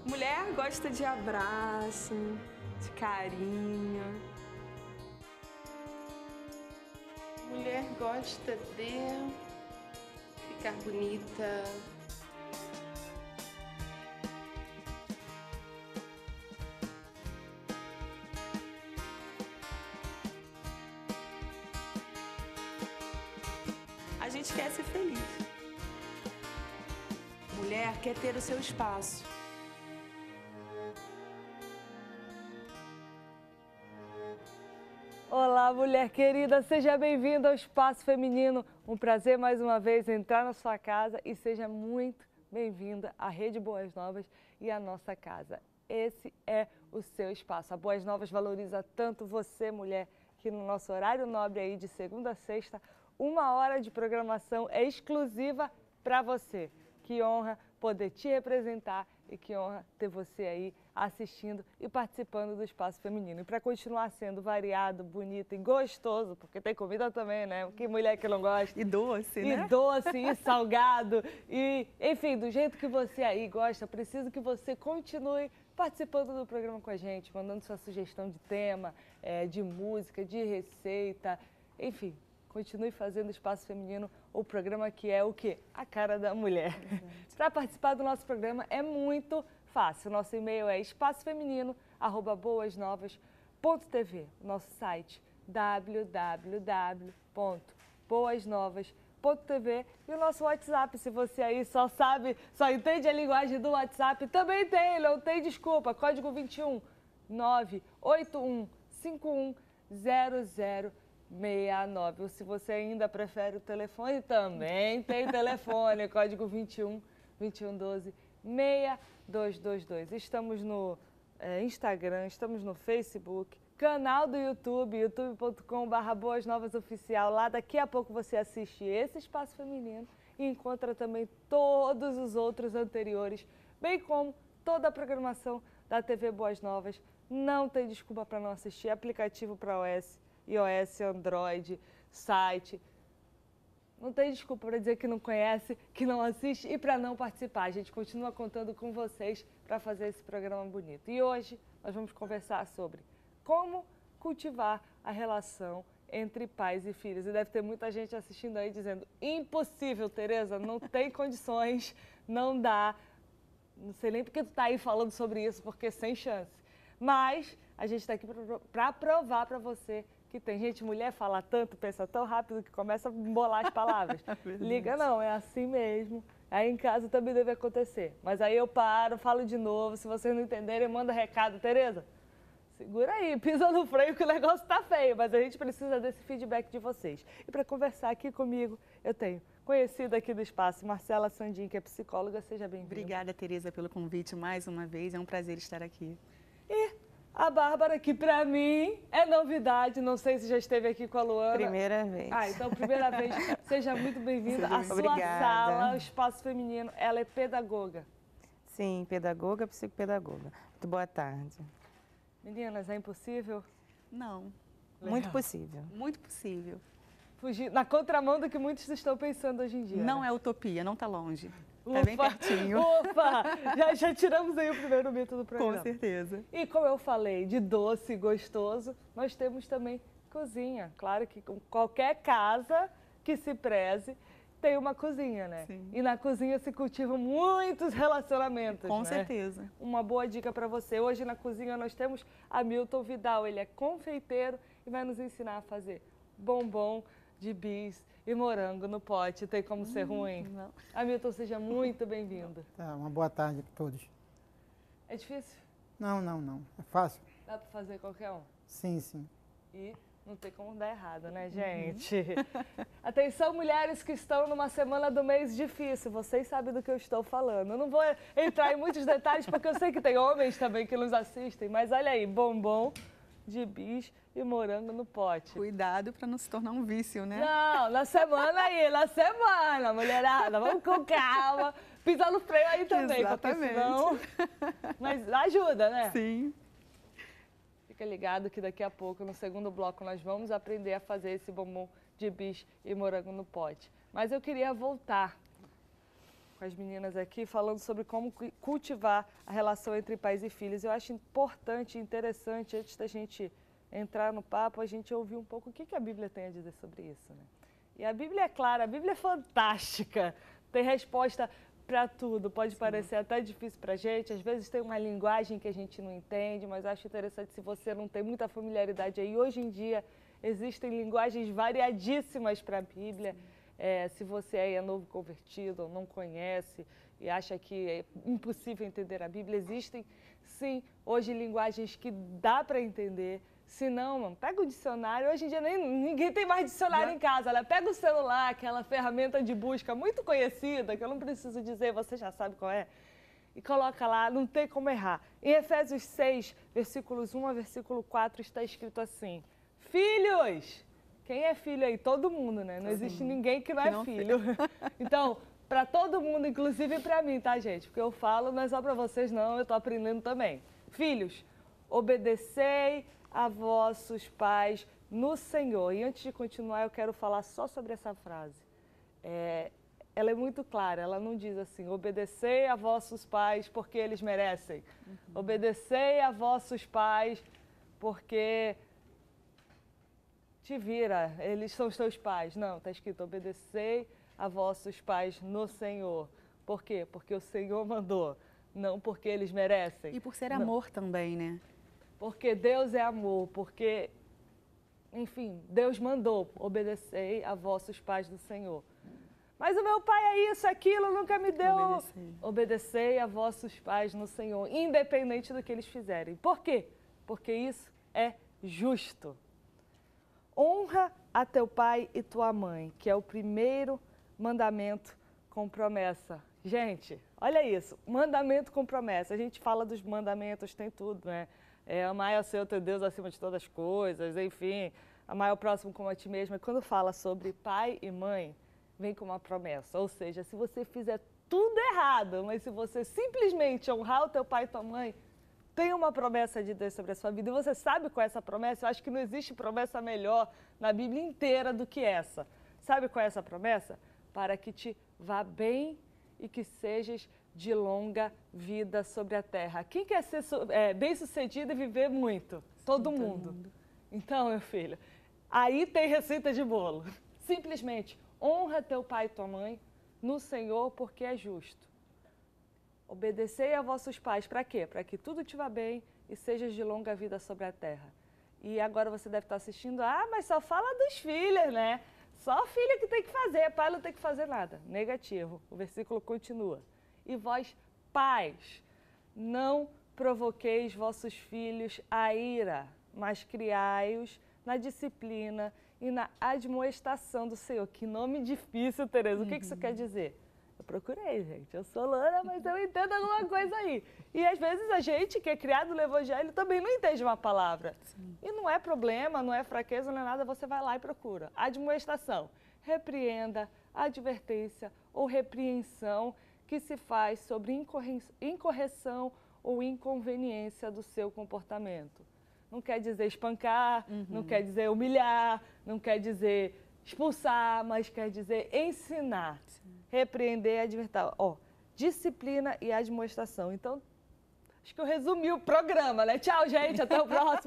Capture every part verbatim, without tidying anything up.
Mulher gosta de abraço, de carinho. Mulher gosta de ficar bonita. A gente quer ser feliz. Mulher quer ter o seu espaço. Olá, mulher querida, seja bem-vinda ao Espaço Feminino. Um prazer mais uma vez entrar na sua casa e seja muito bem-vinda à Rede Boas Novas e à nossa casa. Esse é o seu espaço. A Boas Novas valoriza tanto você, mulher, que no nosso horário nobre aí de segunda a sexta, uma hora de programação é exclusiva para você. Que honra poder te representar e que honra ter você aí assistindo e participando do Espaço Feminino. E para continuar sendo variado, bonito e gostoso, porque tem comida também, né? Que mulher que não gosta. E doce, né? E doce, e salgado, e enfim, do jeito que você aí gosta, preciso que você continue participando do programa com a gente, mandando sua sugestão de tema, é, de música, de receita, enfim. Continue fazendo Espaço Feminino, o programa que é o quê? A cara da mulher. Para participar do nosso programa é muito fácil. Nosso e-mail é espaçofeminino arroba boas novas ponto t v. Nosso site w w w ponto boas novas ponto t v e o nosso WhatsApp, se você aí só sabe, só entende a linguagem do WhatsApp, também tem, não tem desculpa. Código vinte e um, nove oito um cinco um zero zero seis nove. Ou se você ainda prefere o telefone, também tem telefone, código vinte e um, vinte e um doze, seis dois dois dois. Estamos no é, Instagram, estamos no Facebook, canal do YouTube, youtube ponto com barra Boas Novas Oficial. Lá daqui a pouco você assiste esse Espaço Feminino e encontra também todos os outros anteriores, bem como toda a programação da T V Boas Novas. Não tem desculpa para não assistir, aplicativo para iOS, iOS, Android, site. Não tem desculpa para dizer que não conhece, que não assiste e para não participar. A gente continua contando com vocês para fazer esse programa bonito. E hoje nós vamos conversar sobre como cultivar a relação entre pais e filhos. E deve ter muita gente assistindo aí dizendo: impossível, Tereza, não tem condições, não dá. Não sei nem porque tu está aí falando sobre isso, porque sem chance. Mas a gente está aqui para provar para você que tem gente, mulher fala tanto, pensa tão rápido que começa a embolar as palavras. Liga não, é assim mesmo. Aí em casa também deve acontecer. Mas aí eu paro, falo de novo, se vocês não entenderem, manda recado. Tereza, segura aí, pisa no freio que o negócio tá feio, mas a gente precisa desse feedback de vocês. E para conversar aqui comigo, eu tenho conhecida aqui do espaço, Marcela Sandin, que é psicóloga. Seja bem-vinda. Obrigada, Tereza, pelo convite mais uma vez. É um prazer estar aqui. E a Bárbara, que para mim é novidade, não sei se já esteve aqui com a Luana. Primeira vez. Ah, então primeira vez. Seja muito bem-vinda. A sua Obrigada. sala, o Espaço Feminino, ela é pedagoga. Sim, pedagoga, psicopedagoga. Muito boa tarde. Meninas, é impossível? Não. Legal. Muito possível. Muito possível. Fugir na contramão do que muitos estão pensando hoje em dia. Não né? é utopia, não está longe. Ufa, Está bem pertinho. Opa! Já, já tiramos aí o primeiro mito do programa. Com certeza. E como eu falei, de doce e gostoso, nós temos também cozinha. Claro que com qualquer casa que se preze tem uma cozinha, né? Sim. E na cozinha se cultivam muitos relacionamentos, Com né? certeza. Uma boa dica para você. Hoje na cozinha nós temos Hamilton Vidal. Ele é confeiteiro e vai nos ensinar a fazer bombom de bis e morango no pote. Tem como ser Hum, ruim? não. Hamilton, seja muito bem-vindo. Tá, uma boa tarde a todos. É difícil? Não, não, não. É fácil? Dá para fazer qualquer um? Sim, sim. E não tem como dar errado, né, gente? Uhum. Atenção, mulheres que estão numa semana do mês difícil. Vocês sabem do que eu estou falando. Eu não vou entrar em muitos detalhes, porque eu sei que tem homens também que nos assistem. Mas olha aí, bombom de bis e morango no pote. Cuidado para não se tornar um vício, né? Não, na semana aí, na semana, mulherada. Vamos com calma. Pisar no freio aí também, Exatamente. porque senão... Mas ajuda, né? Sim. Fica ligado que daqui a pouco, no segundo bloco, nós vamos aprender a fazer esse bombom de bis e morango no pote. Mas eu queria voltar com com as meninas aqui, falando sobre como cultivar a relação entre pais e filhos. Eu acho importante e interessante, antes da gente entrar no papo, a gente ouvir um pouco o que a Bíblia tem a dizer sobre isso, né? E a Bíblia é clara, a Bíblia é fantástica, tem resposta para tudo. Pode Sim. parecer até difícil para a gente, às vezes tem uma linguagem que a gente não entende, mas acho interessante se você não tem muita familiaridade aí. Hoje em dia existem linguagens variadíssimas para a Bíblia. É, se você aí é novo convertido ou não conhece e acha que é impossível entender a Bíblia, existem sim hoje linguagens que dá para entender. Se não, mano, pega o dicionário. Hoje em dia nem, ninguém tem mais dicionário já. em casa. Ela pega o celular, aquela ferramenta de busca muito conhecida, que eu não preciso dizer, você já sabe qual é, e coloca lá, não tem como errar. Em Efésios seis, versículos um a versículo quatro, está escrito assim: Filhos! Quem é filho aí? Todo mundo, né? Não existe Sim. ninguém que não é não filho. Então, para todo mundo, inclusive para mim, tá, gente? Porque eu falo, não é só para vocês, não, eu estou aprendendo também. Filhos, obedecei a vossos pais no Senhor. E antes de continuar, eu quero falar só sobre essa frase. É, ela é muito clara, ela não diz assim, obedecei a vossos pais porque eles merecem. Uhum. Obedecei a vossos pais porque te vira, eles são os teus pais. Não, está escrito, obedecei a vossos pais no Senhor. Por quê? Porque o Senhor mandou, não porque eles merecem. E por ser não. amor também, né? Porque Deus é amor, porque, enfim, Deus mandou, obedecei a vossos pais do Senhor. Mas o meu pai é isso, aquilo, nunca me deu. Obedecei. Obedecei a vossos pais no Senhor, independente do que eles fizerem. Por quê? Porque isso é justo. Honra a teu pai e tua mãe, que é o primeiro mandamento com promessa. Gente, olha isso, mandamento com promessa. A gente fala dos mandamentos, tem tudo, né? É, amar o Senhor teu Deus acima de todas as coisas, enfim, amar o próximo como a ti mesmo. E quando fala sobre pai e mãe, vem com uma promessa. Ou seja, se você fizer tudo errado, mas se você simplesmente honrar o teu pai e tua mãe, tem uma promessa de Deus sobre a sua vida. E você sabe qual é essa promessa? Eu acho que não existe promessa melhor na Bíblia inteira do que essa. Sabe qual é essa promessa? Para que te vá bem e que sejas de longa vida sobre a terra. Quem quer ser é, bem-sucedido e viver muito? Todo Sim, mundo. Todo mundo. Então, meu filho, aí tem receita de bolo. Simplesmente, honra teu pai e tua mãe no Senhor, porque é justo. Obedecei a vossos pais, para quê? Para que tudo te vá bem e sejas de longa vida sobre a terra. E agora você deve estar assistindo, ah, mas só fala dos filhos, né? Só filho que tem que fazer, pai não tem que fazer nada. Negativo, o versículo continua. E vós, pais, não provoqueis vossos filhos a ira, mas criai-os na disciplina e na admoestação do Senhor. Que nome difícil, Tereza. O que isso quer dizer? Eu procurei, gente. Eu sou loura, mas eu entendo alguma coisa aí. E às vezes a gente que é criado no Evangelho também não entende uma palavra. Sim. E não é problema, não é fraqueza, não é nada, você vai lá e procura. Admoestação, repreenda, advertência ou repreensão que se faz sobre incorreção ou inconveniência do seu comportamento. Não quer dizer espancar, uhum. não quer dizer humilhar, não quer dizer expulsar, mas quer dizer ensinar. Sim. Repreender e advertir. Ó, disciplina e admoestação. Então, acho que eu resumi o programa, né? Tchau, gente, até o próximo.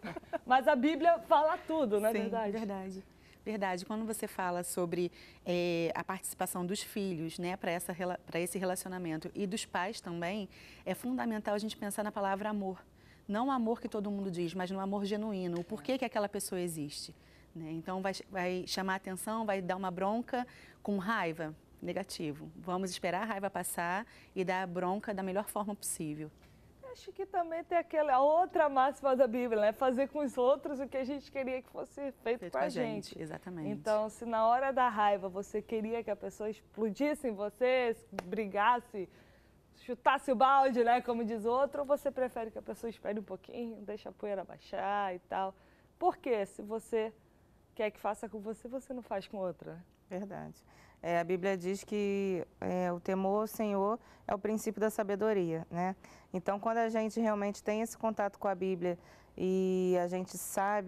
Mas a Bíblia fala tudo, não é Sim, verdade? verdade. Verdade. Quando você fala sobre é, a participação dos filhos, né, para essa para esse relacionamento e dos pais também, é fundamental a gente pensar na palavra amor. Não o amor que todo mundo diz, mas no amor genuíno. O porquê que aquela pessoa existe. Né? Então, vai, vai chamar atenção, vai dar uma bronca com raiva. Negativo. Vamos esperar a raiva passar e dar a bronca da melhor forma possível. Acho que também tem aquela outra máxima da Bíblia, né? Fazer com os outros o que a gente queria que fosse feito, feito com a gente. gente. Exatamente. Então, se na hora da raiva você queria que a pessoa explodisse em você, brigasse, chutasse o balde, né? Como diz o outro, ou você prefere que a pessoa espere um pouquinho, deixe a poeira baixar e tal. Por quê? Se você quer que faça com você, você não faz com outra. Verdade. É, a Bíblia diz que é, o temor ao Senhor é o princípio da sabedoria, né? Então, quando a gente realmente tem esse contato com a Bíblia e a gente sabe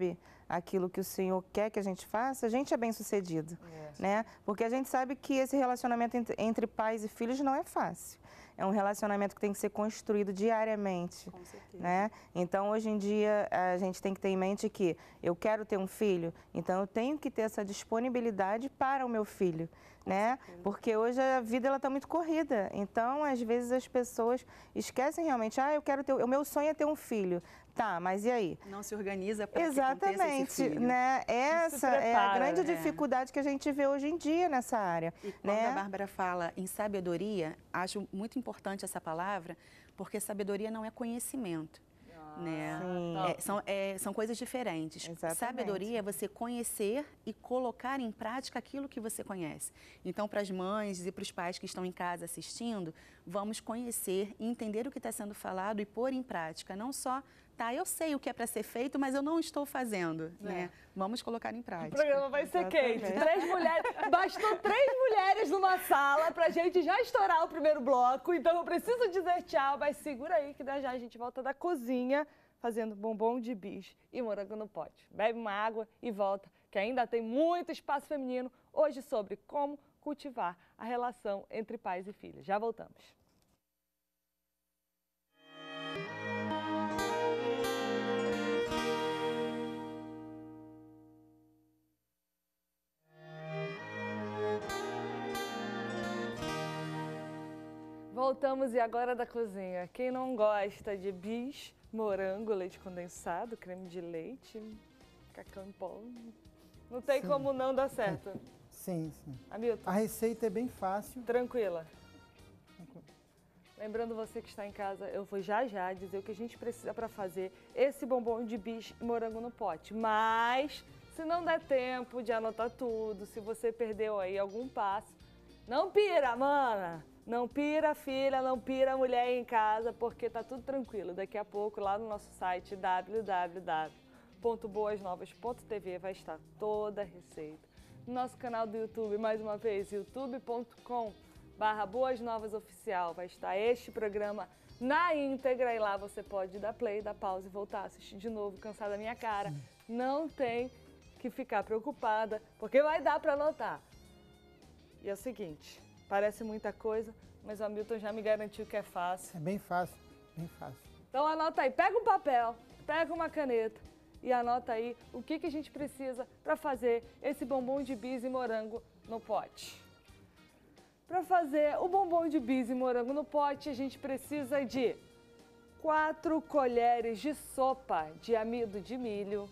aquilo que o Senhor quer que a gente faça, a gente é bem-sucedido, né? Porque a gente sabe que esse relacionamento entre, entre pais e filhos não é fácil. É um relacionamento que tem que ser construído diariamente, Com certeza. né? Então, hoje em dia, a gente tem que ter em mente que eu quero ter um filho, então eu tenho que ter essa disponibilidade para o meu filho, né? Porque hoje a vida ela está muito corrida. Então, às vezes as pessoas esquecem realmente, ah, eu quero ter, o meu sonho é ter um filho. Tá, mas e aí? Não se organiza para que Exatamente, aconteça esse filho. né? Essa é a prepara, grande né? dificuldade que a gente vê hoje em dia nessa área, E quando né? a Bárbara fala em sabedoria, acho muito importante essa palavra, porque sabedoria não é conhecimento. Né? Sim. É, são, é, são coisas diferentes. Exatamente. Sabedoria é você conhecer e colocar em prática aquilo que você conhece. Então, para as mães e para os pais que estão em casa assistindo, vamos conhecer e entender o que está sendo falado e pôr em prática. Não só, tá, eu sei o que é para ser feito, mas eu não estou fazendo. É. Né? Vamos colocar em O prática. programa vai ser quente. Exatamente. Três mulheres. Bastou três mulheres numa sala pra gente já estourar o primeiro bloco. Então eu preciso dizer tchau, mas segura aí que já a gente volta da cozinha fazendo bombom de bis e morango no pote. Bebe uma água e volta, que ainda tem muito espaço feminino hoje sobre como cultivar a relação entre pais e filhos. Já voltamos. Voltamos e agora da cozinha. Quem não gosta de bis, morango, leite condensado, creme de leite, cacau em pó, não tem Sim. como não dar certo. Sim, sim. Hamilton, A receita é bem fácil. tranquila. Lembrando você que está em casa, eu vou já já dizer o que a gente precisa para fazer esse bombom de bis e morango no pote. Mas, se não der tempo de anotar tudo, se você perdeu aí algum passo, não pira, mana! Não pira, filha, não pira, mulher em casa, porque tá tudo tranquilo. Daqui a pouco, lá no nosso site, w w w ponto boas novas ponto t v, vai estar toda a receita. No nosso canal do YouTube, mais uma vez, youtube ponto com barra boas novas oficial, vai estar este programa na íntegra e lá você pode dar play, dar pausa e voltar a assistir de novo, cansada da minha cara. Não tem que ficar preocupada, porque vai dar para anotar. E é o seguinte, parece muita coisa, mas o Hamilton já me garantiu que é fácil. É bem fácil, bem fácil. Então anota aí, pega um papel, pega uma caneta e anota aí o que, que a gente precisa para fazer esse bombom de bis e morango no pote. Para fazer o bombom de bis e morango no pote, a gente precisa de quatro colheres de sopa de amido de milho,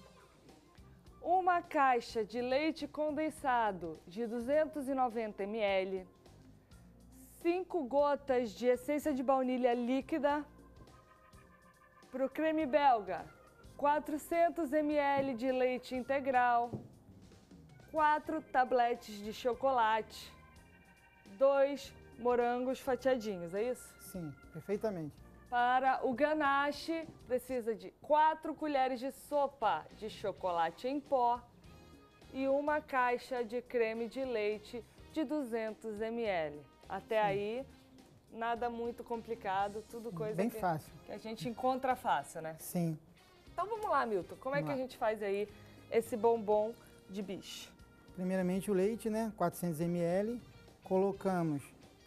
uma caixa de leite condensado de duzentos e noventa mililitros, cinco gotas de essência de baunilha líquida. Para o creme belga, quatrocentos mililitros de leite integral, quatro tabletes de chocolate, dois morangos fatiadinhos, é isso? Sim, perfeitamente. Para o ganache, precisa de quatro colheres de sopa de chocolate em pó e uma caixa de creme de leite de duzentos mililitros. Até Sim. aí, nada muito complicado, tudo coisa Bem que, fácil. que a gente encontra fácil, né? Sim. Então vamos lá, Milton, como é Vamos que a lá. gente faz aí esse bombom de bicho? Primeiramente o leite, né? quatrocentos mililitros. Colocamos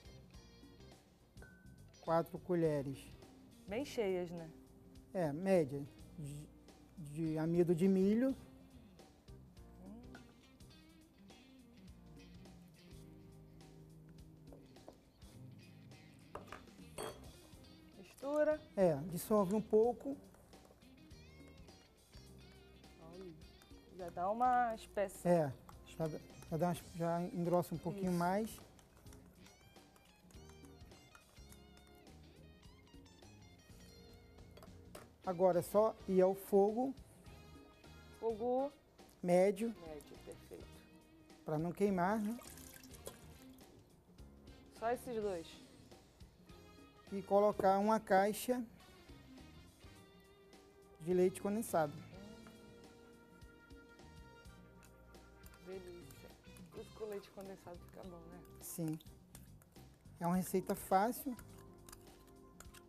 quatro colheres, Bem cheias, né? é, média, de, de amido de milho. Mistura. É, dissolve um pouco. Já dá uma espécie. É, já, já, dá umas- já engrossa um pouquinho Isso. mais. Agora é só ir ao fogo Fogo médio, médio, perfeito. para não queimar, né? Só esses dois. E colocar uma caixa de leite condensado. Delícia. Tudo com leite condensado fica bom, né? Sim. É uma receita fácil.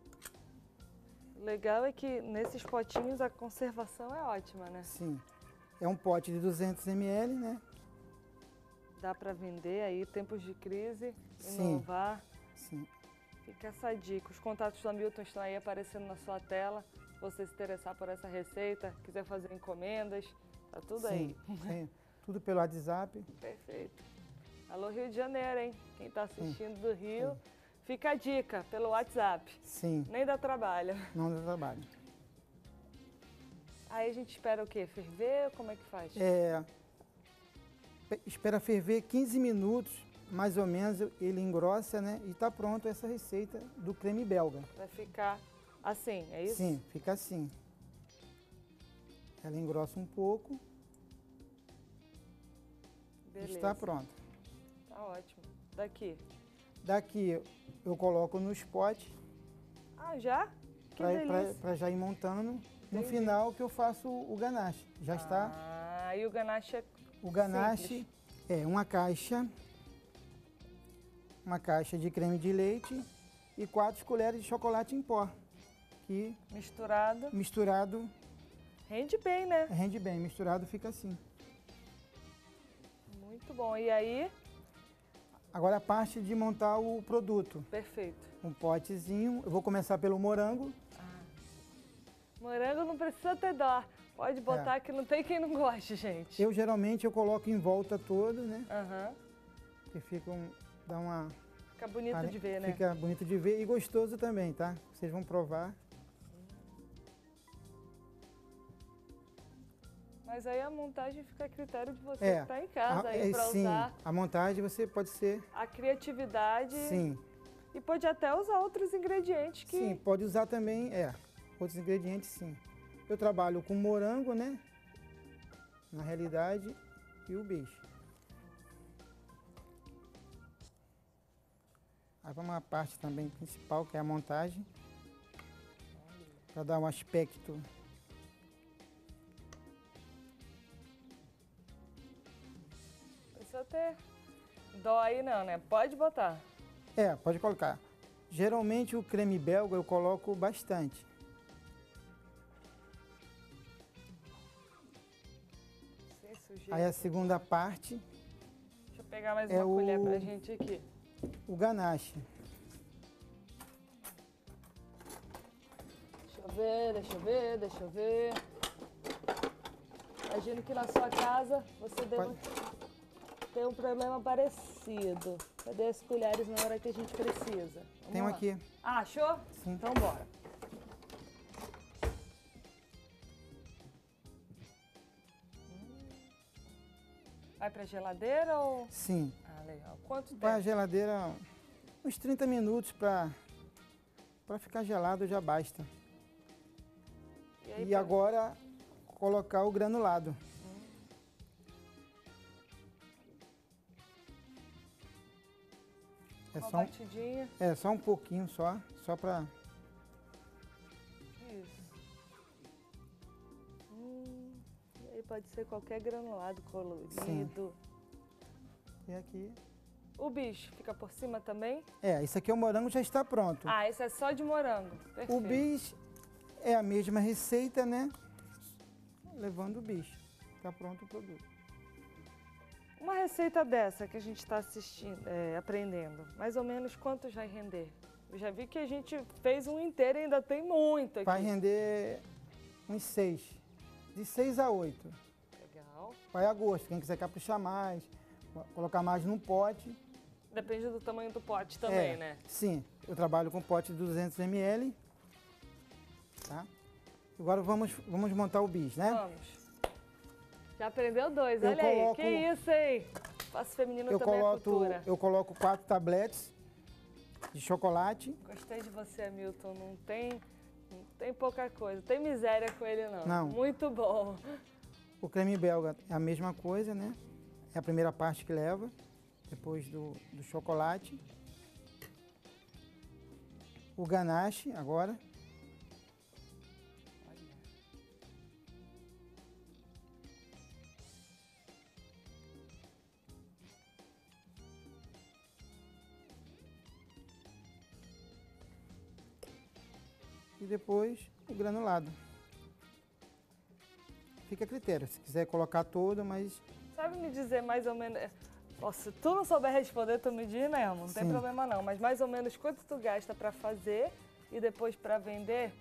O legal é que nesses potinhos a conservação é ótima, né? Sim. é um pote de duzentos mililitros, né? Dá para vender aí, tempos de crise, Sim. inovar. Sim. Fica essa dica. Os contatos do Hamilton estão aí aparecendo na sua tela. Se você se interessar por essa receita, quiser fazer encomendas, tá tudo aí. Sim, sim. Tudo pelo WhatsApp. Perfeito. Alô, Rio de Janeiro, hein? Quem está assistindo Sim. do Rio, Sim. fica a dica pelo WhatsApp. Sim. Nem dá trabalho. Não dá trabalho. Aí a gente espera o quê? Ferver? Como é que faz? É, espera ferver quinze minutos, mais ou menos, ele engrossa, né? E está pronto essa receita do creme belga. Vai ficar assim, é isso? Sim, fica assim. Ela engrossa um pouco. Beleza. Está pronto. Tá ótimo. Daqui. Daqui eu coloco nos potes Ah, já? Que delícia. para já ir montando. No Entendi. final que eu faço o ganache. Já está. Ah, e o ganache é O ganache simples. é uma caixa, uma caixa de creme de leite e quatro colheres de chocolate em pó, que misturado. misturado Rende bem, né? rende bem, misturado fica assim. Muito bom. E aí? Agora a parte de montar o produto. Perfeito. Um potezinho, eu vou começar pelo morango. Morango não precisa ter dó. Pode botar É. que não tem quem não goste, gente. Eu geralmente eu coloco em volta todo, né? Aham. Que fica um, dá uma Fica bonito pare- de ver, né? Fica bonito de ver e gostoso também, tá? Vocês vão provar. Mas aí a montagem fica a critério de você É. que está em casa A- aí é, para sim, usar a montagem você pode ser, a criatividade sim, e pode até usar outros ingredientes que sim, pode usar também, é, outros ingredientes, sim. Eu trabalho com morango, né? Na realidade, e o bicho. Aí vamos à parte também principal, que é a montagem, para dar um aspecto. precisa ter dó aí não, né? Pode botar. É, pode colocar. Geralmente o creme belga eu coloco bastante. Sem sujeira. Aí a segunda parte, Deixa eu pegar mais é uma colher o- pra gente aqui. o ganache. Deixa eu ver, deixa eu ver, deixa eu ver. Imagino que na sua casa você deva Pode. ter um problema parecido. Cadê as colheres na hora que a gente precisa? Vamos Tem um lá. aqui. Ah, achou? Sim. Então bora. Vai pra geladeira ou... Sim. Ah, legal. Quanto Vai à tempo? geladeira uns trinta minutos para para ficar gelado já basta. aí, E pra- agora colocar o granulado. É Uma só, um, batidinha. é só um pouquinho só, só para Isso. Hum, e aí pode ser qualquer granulado colorido. e aqui. O bicho fica por cima também? É, isso aqui é o morango já está pronto. Ah, esse é só de morango. Perfeito. O bis é a mesma receita, né? Levando o bicho. Está pronto o produto. Uma receita dessa que a gente está assistindo, é, aprendendo, mais ou menos quanto vai render? Eu já vi que a gente fez um inteiro e ainda tem muito aqui. Vai render uns seis. De seis a oito. Legal. Vai a gosto. Quem quiser caprichar mais, colocar mais num pote. Depende do tamanho do pote também, É, né? Sim, eu trabalho com pote de duzentos mililitros. Tá? Agora vamos, vamos montar o bis, né? Vamos. Já aprendeu dois, Eu olha coloco- aí. Que isso, hein? Espaço feminino Eu também é coloco, cultura. eu coloco quatro tabletes de chocolate. Gostei de você, Hamilton. Não tem, não tem pouca coisa. Tem miséria com ele, não. Não. Muito bom. O creme belga é a mesma coisa, né? É a primeira parte que leva, depois do, do chocolate. O ganache agora. E depois o granulado. fica a critério. Se quiser colocar todo, mas... Sabe me dizer mais ou menos... Nossa, se tu não souber responder, tu me diz mesmo, não tem Sim. problema não. Mas mais ou menos quanto tu gasta para fazer e depois para vender?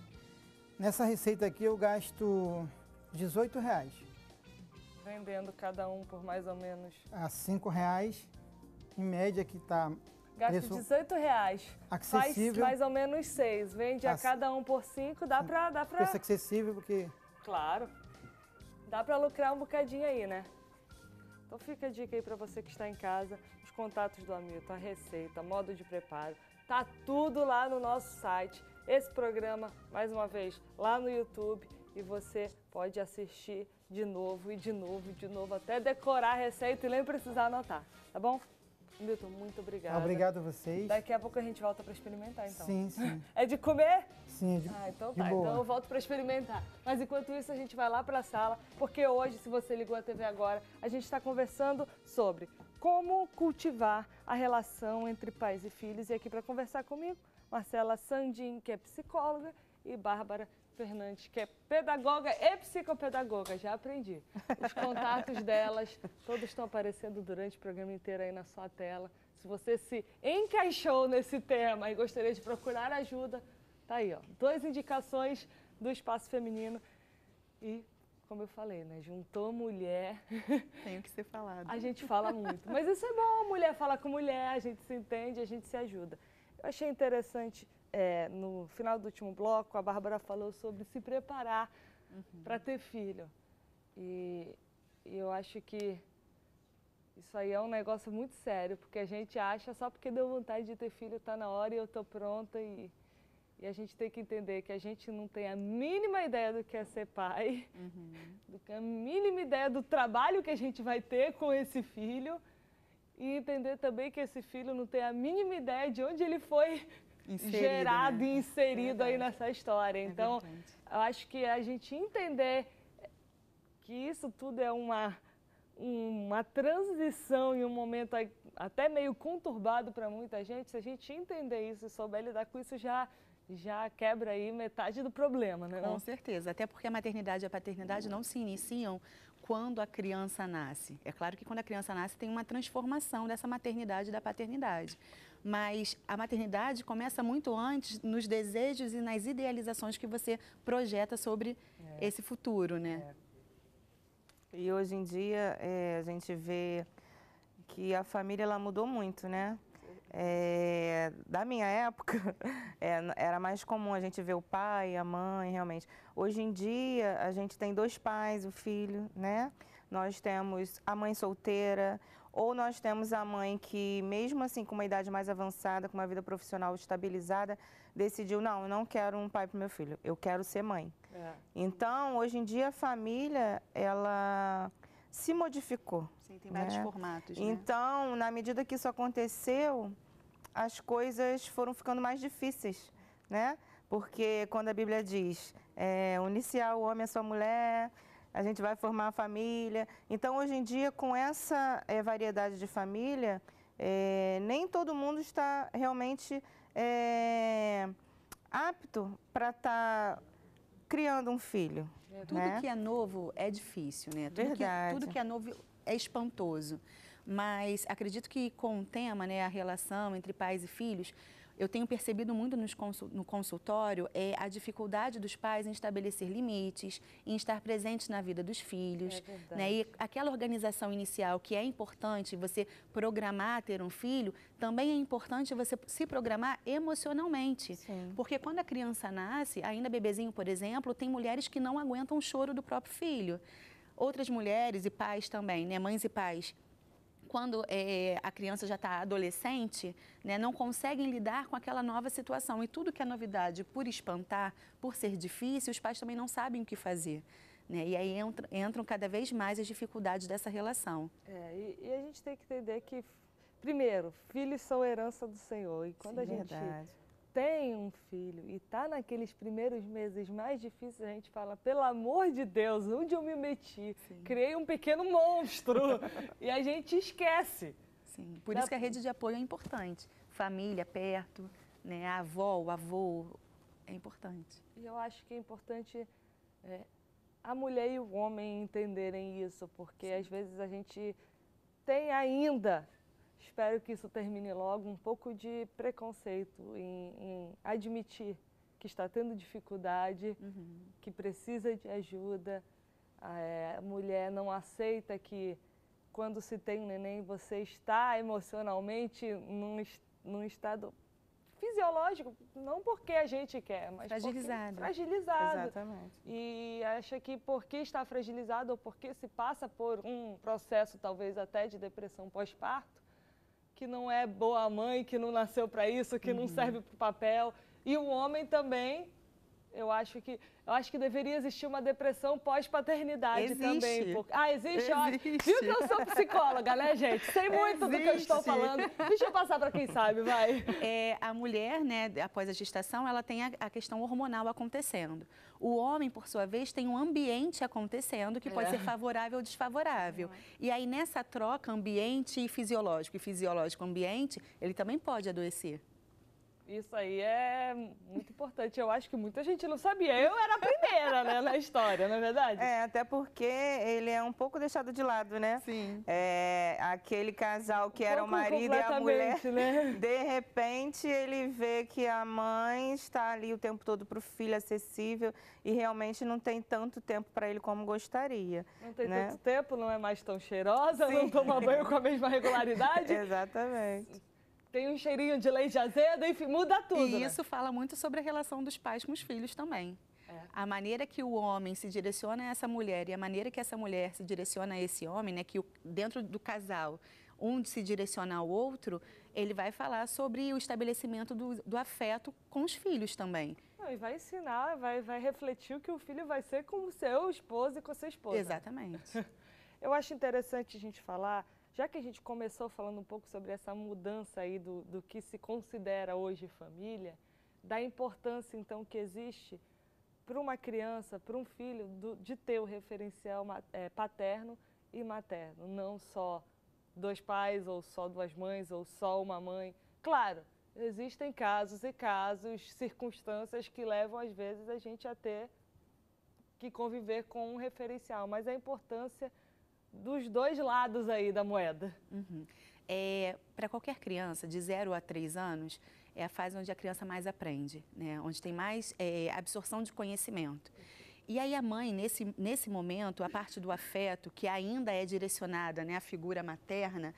Nessa receita aqui eu gasto dezoito reais. Vendendo cada um por mais ou menos... A cinco reais, em média, que está... Gasta dezoito reais, acessível. Faz mais ou menos seis, vende a cada um por cinco, dá pra... Dá pra... Preço acessível, porque... Claro, dá pra lucrar um bocadinho aí, né? Então fica a dica aí pra você que está em casa, os contatos do Hamilton, a receita, modo de preparo, tá tudo lá no nosso site. Esse programa, mais uma vez, lá no YouTube, e você pode assistir de novo e de novo e de novo, até decorar a receita e nem precisar anotar, tá bom? Milton, muito obrigada. Obrigado a vocês. Daqui a pouco a gente volta para experimentar, então. Sim, sim. É de comer? Sim, é de, ah, então de tá. boa. Então eu volto para experimentar. Mas enquanto isso, a gente vai lá para a sala, porque hoje, se você ligou a T V agora, a gente está conversando sobre como cultivar a relação entre pais e filhos. E aqui para conversar comigo, Marcela Sandin, que é psicóloga, e Bárbara Fernandes, que é pedagoga e psicopedagoga, já aprendi. Os contatos delas, todos estão aparecendo durante o programa inteiro aí na sua tela. Se você se encaixou nesse tema e gostaria de procurar ajuda, tá aí, ó, duas indicações do Espaço Feminino. E, como eu falei, né, juntou mulher... Tem o que ser falado. A gente fala muito, mas isso é bom, mulher fala com mulher, a gente se entende, a gente se ajuda. Eu achei interessante... É, no final do último bloco, a Bárbara falou sobre se preparar uhum. para ter filho. E, e eu acho que isso aí é um negócio muito sério, porque a gente acha só porque deu vontade de ter filho, está na hora e eu estou pronta. E, e a gente tem que entender que a gente não tem a mínima ideia do que é ser pai, uhum. do que a mínima ideia do trabalho que a gente vai ter com esse filho. E entender também que esse filho não tem a mínima ideia de onde ele foi Inserido, gerado né? e inserido é aí nessa história. Então, é eu acho que a gente entender que isso tudo é uma, uma transição em um momento até meio conturbado para muita gente, se a gente entender isso e souber lidar com isso, já, já quebra aí metade do problema, né? Com não? certeza, até porque a maternidade e a paternidade não se iniciam quando a criança nasce. É claro que quando a criança nasce tem uma transformação dessa maternidade e da paternidade. Mas a maternidade começa muito antes nos desejos e nas idealizações que você projeta sobre é. esse futuro, né? É. E hoje em dia é, a gente vê que a família ela mudou muito, né? É, da minha época é, era mais comum a gente ver o pai, a mãe, realmente. Hoje em dia a gente tem dois pais, o filho, né? Nós temos a mãe solteira, ou nós temos a mãe que, mesmo assim, com uma idade mais avançada, com uma vida profissional estabilizada, decidiu, não, eu não quero um pai para o meu filho, eu quero ser mãe. É. Então, hoje em dia, a família, ela se modificou. Sim, tem vários né? formatos, né? Então, na medida que isso aconteceu, as coisas foram ficando mais difíceis, né? Porque quando a Bíblia diz, é, uniciar o homem à sua mulher... a gente vai formar a família. Então, hoje em dia, com essa é, variedade de família, é, nem todo mundo está realmente é, apto para estar tá criando um filho. É, tudo né? que é novo é difícil, né? Tudo Verdade. Que, tudo que é novo é espantoso. Mas acredito que com o tema, né, a relação entre pais e filhos, eu tenho percebido muito no consultório é, a dificuldade dos pais em estabelecer limites, em estar presentes na vida dos filhos. É né? E aquela organização inicial que é importante, você programar ter um filho, também é importante você se programar emocionalmente. Sim. Porque quando a criança nasce, ainda bebezinho, por exemplo, tem mulheres que não aguentam o choro do próprio filho. Outras mulheres e pais também, né? Mães e pais, quando é, a criança já está adolescente, né, não conseguem lidar com aquela nova situação. E tudo que é novidade, por espantar, por ser difícil, os pais também não sabem o que fazer. Né? E aí entram, entram cada vez mais as dificuldades dessa relação. É, e, e a gente tem que entender que, primeiro, filhos são herança do Senhor. E quando Sim, a gente verdade. tem um filho e está naqueles primeiros meses mais difíceis, a gente fala, pelo amor de Deus, onde eu me meti? Sim. Criei um pequeno monstro e a gente esquece. Sim, por da... isso que a rede de apoio é importante. Família perto, né? A avó, o avô, é importante. E eu acho que é importante é, a mulher e o homem entenderem isso, porque às vezes a gente tem ainda, espero que isso termine logo, um pouco de preconceito em, em admitir que está tendo dificuldade, uhum. que precisa de ajuda. É, a mulher não aceita que quando se tem um neném você está emocionalmente num, num estado fisiológico, não porque a gente quer, mas fragilizado. Porque fragilizado. Exatamente. E acha que porque está fragilizado ou porque se passa por um processo talvez até de depressão pós-parto, que não é boa mãe, que não nasceu para isso, que uhum. não serve para o papel. E o homem também, eu acho que eu acho que deveria existir uma depressão pós-paternidade também. Porque... Ah, existe? existe. Viu que eu sou psicóloga, né, gente? Sei muito existe. do que eu estou falando. Deixa eu passar para quem sabe, vai. É, a mulher, né, após a gestação, ela tem a, a questão hormonal acontecendo. O homem, por sua vez, tem um ambiente acontecendo que pode é. ser favorável ou desfavorável. É. E aí, nessa troca ambiente e fisiológico e fisiológico-ambiente, ele também pode adoecer. Isso aí é muito importante. Eu acho que muita gente não sabia. Eu era a primeira, né, na história, não é verdade? É, até porque ele é um pouco deixado de lado, né? Sim. É, aquele casal que um era o marido e a mulher, né? De repente ele vê que a mãe está ali o tempo todo para o filho, acessível, e realmente não tem tanto tempo para ele como gostaria. Não tem né? tanto tempo, não é mais tão cheirosa, Sim. não toma banho com a mesma regularidade. Exatamente. Tem um cheirinho de leite azedo, enfim, muda tudo. E né? isso fala muito sobre a relação dos pais com os filhos também. É. A maneira que o homem se direciona a essa mulher e a maneira que essa mulher se direciona a esse homem, né, que o, dentro do casal, um se direciona ao outro, ele vai falar sobre o estabelecimento do, do afeto com os filhos também. Não, e vai ensinar, vai, vai refletir o que o filho vai ser com o seu esposo e com a sua esposa. Exatamente. Eu acho interessante a gente falar, já que a gente começou falando um pouco sobre essa mudança aí do, do que se considera hoje família, da importância então que existe para uma criança, para um filho, do, de ter o referencial é, paterno e materno, não só dois pais, ou só duas mães, ou só uma mãe. Claro, existem casos e casos, circunstâncias que levam às vezes a gente a ter que conviver com um referencial, mas a importância dos dois lados aí da moeda. Uhum. É, para qualquer criança, de zero a três anos, é a fase onde a criança mais aprende, né? Onde tem mais é, absorção de conhecimento. E aí a mãe, nesse, nesse momento, a parte do afeto, que ainda é direcionada, né, à figura materna,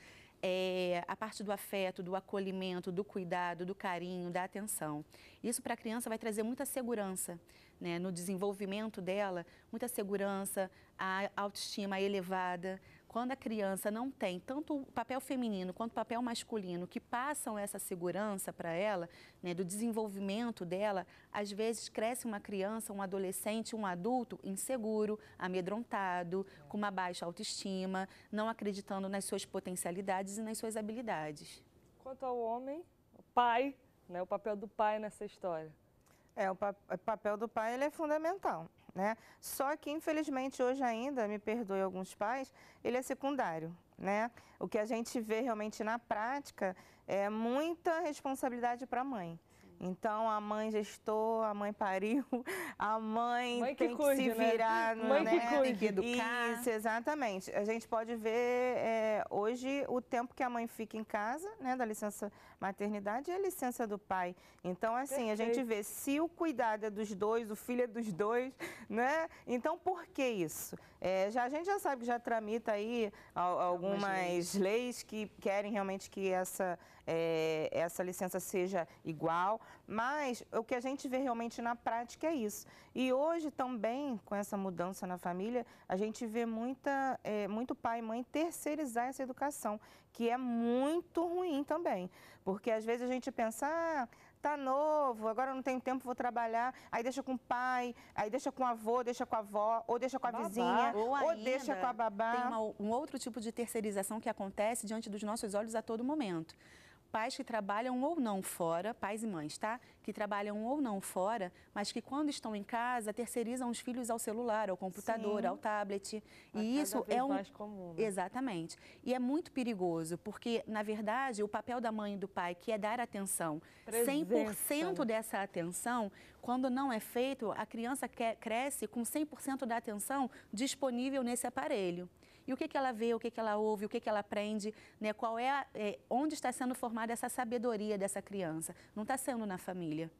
é a parte do afeto, do acolhimento, do cuidado, do carinho, da atenção. Isso para a criança vai trazer muita segurança, né, no desenvolvimento dela, muita segurança, a autoestima elevada. Quando a criança não tem tanto o papel feminino quanto o papel masculino que passam essa segurança para ela, né, do desenvolvimento dela, às vezes cresce uma criança, um adolescente, um adulto inseguro, amedrontado, com uma baixa autoestima, não acreditando nas suas potencialidades e nas suas habilidades. Quanto ao homem, o pai, né, o papel do pai nessa história. É, o, pa o papel do pai ele é fundamental, né? Só que, infelizmente, hoje ainda, me perdoe alguns pais, ele é secundário, né? O que a gente vê realmente na prática é muita responsabilidade para a mãe. Então, a mãe gestou, a mãe pariu, a mãe, mãe que tem cuide, que se virar, né? Mãe né? que cuide. Tem que educar. Isso, exatamente. A gente pode ver é, hoje o tempo que a mãe fica em casa, né, da licença maternidade e a licença do pai. Então, assim, Perfeito. a gente vê se o cuidado é dos dois, o filho é dos dois, né? Então, por que isso? É, já, a gente já sabe que já tramita aí algumas leis. leis que querem realmente que essa, é, essa licença seja igual, mas o que a gente vê realmente na prática é isso. E hoje também, com essa mudança na família, a gente vê muita, é, muito pai e mãe terceirizar essa educação, que é muito ruim também. Porque às vezes a gente pensa, ah, tá novo, agora não tenho tempo, vou trabalhar, aí deixa com o pai, aí deixa com o avô, deixa com a avó, ou deixa com a babá, vizinha, ou, ou deixa com a babá. Tem uma, um outro tipo de terceirização que acontece diante dos nossos olhos a todo momento. pais que trabalham ou não fora, pais e mães, tá? Que trabalham ou não fora, mas que quando estão em casa terceirizam os filhos ao celular, ao computador, Sim. ao tablet. A e isso cada vez é um mais comum, né? Exatamente. E é muito perigoso, porque na verdade o papel da mãe e do pai, que é dar atenção, Presença, cem por cento né? dessa atenção, quando não é feito, a criança quer, cresce com cem por cento da atenção disponível nesse aparelho. E o que, que ela vê, o que, que ela ouve, o que, que ela aprende, né? Qual é, a, é onde está sendo formada essa sabedoria dessa criança? Não está sendo na família.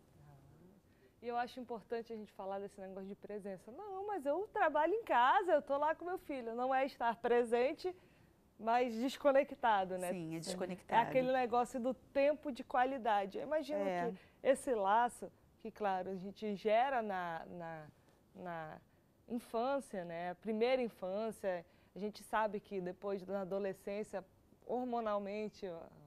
E eu acho importante a gente falar desse negócio de presença. Não, mas eu trabalho em casa, eu estou lá com meu filho. Não é estar presente, mas desconectado, né? Sim, é desconectado. É aquele negócio do tempo de qualidade. Eu imagino É. que esse laço, que claro, a gente gera na, na, na infância, né? Primeira infância. A gente sabe que depois da adolescência, hormonalmente,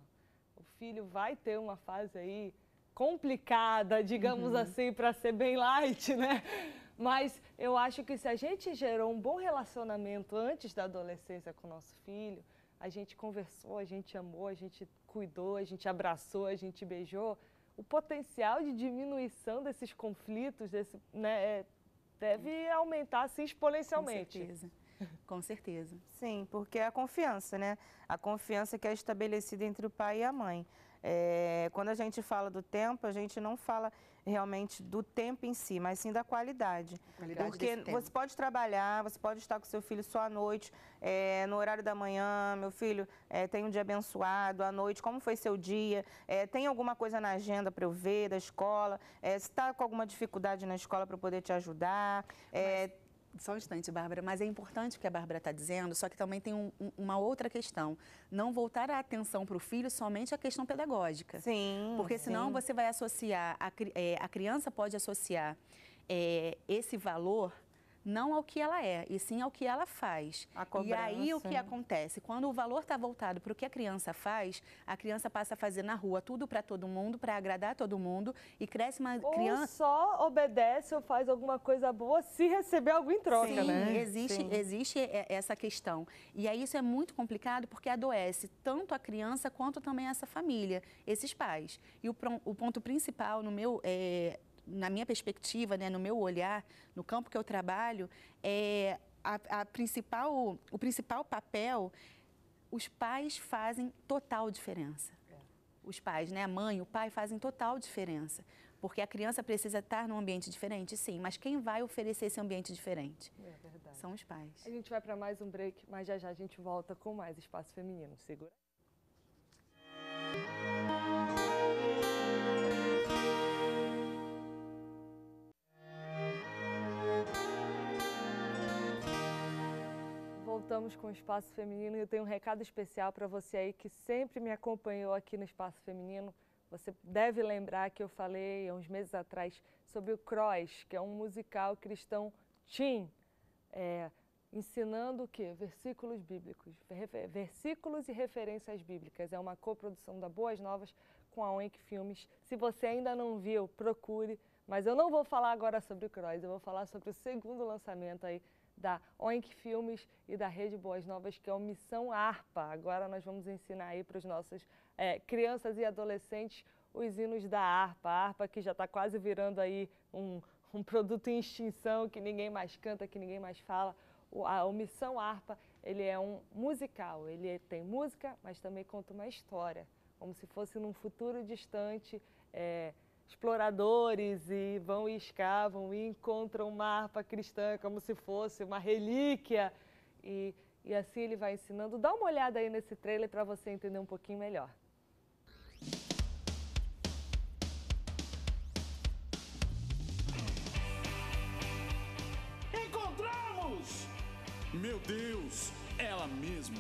o filho vai ter uma fase aí complicada, digamos uhum. assim, para ser bem light, né? Mas eu acho que se a gente gerou um bom relacionamento antes da adolescência com o nosso filho, a gente conversou, a gente amou, a gente cuidou, a gente abraçou, a gente beijou, o potencial de diminuição desses conflitos, desse, né, deve aumentar assim, exponencialmente. Com certeza. Com certeza. Sim, porque é a confiança, né? A confiança que é estabelecida entre o pai e a mãe. É, quando a gente fala do tempo, a gente não fala realmente do tempo em si, mas sim da qualidade. qualidade porque você pode trabalhar, você pode estar com seu filho só à noite, é, no horário da manhã, meu filho, é, tem um dia abençoado, à noite, como foi seu dia? É, tem alguma coisa na agenda para eu ver da escola? É, se está com alguma dificuldade na escola para eu poder te ajudar? É, mas... Só um instante, Bárbara, mas é importante o que a Bárbara está dizendo, só que também tem um, um, uma outra questão. Não voltar a atenção para o filho somente à questão pedagógica. Sim. Porque senão sim. você vai associar, a, é, a criança pode associar é, esse valor não ao que ela é, e sim ao que ela faz. A cobrança. E aí o que acontece? Quando o valor está voltado para o que a criança faz, a criança passa a fazer na rua tudo para todo mundo, para agradar todo mundo, e cresce uma ou criança... só obedece ou faz alguma coisa boa se receber algo em troca, Sim, né? Existe, Sim. existe essa questão. E aí isso é muito complicado porque adoece tanto a criança quanto também essa família, esses pais. E o, o ponto principal no meu... É, na minha perspectiva, né, no meu olhar, no campo que eu trabalho, é a, a principal, o principal papel, os pais fazem total diferença. É. Os pais, né, a mãe, o pai fazem total diferença. Porque a criança precisa estar num ambiente diferente, sim, mas quem vai oferecer esse ambiente diferente? É verdade. São os pais. A gente vai para mais um break, mas já já a gente volta com mais Espaço Feminino. Segura. Voltamos com o Espaço Feminino e eu tenho um recado especial para você aí que sempre me acompanhou aqui no Espaço Feminino. Você deve lembrar que eu falei há uns meses atrás sobre o Cross, que é um musical cristão teen, é, ensinando o quê? Versículos bíblicos, versículos e referências bíblicas. É uma coprodução da Boas Novas com a Oink Filmes. Se você ainda não viu, procure. Mas eu não vou falar agora sobre o Cross, eu vou falar sobre o segundo lançamento aí da Oink Filmes e da Rede Boas Novas, que é o Missão Harpa. Agora nós vamos ensinar aí para os nossos é, crianças e adolescentes os hinos da harpa. A harpa que já está quase virando aí um, um produto em extinção, que ninguém mais canta, que ninguém mais fala. O, a, o Missão Harpa, ele é um musical, ele tem música, mas também conta uma história, como se fosse num futuro distante, é, exploradores e vão e escavam e encontram uma harpa cristã como se fosse uma relíquia e, e assim ele vai ensinando. Dá uma olhada aí nesse trailer para você entender um pouquinho melhor. Encontramos! Meu Deus, ela mesma!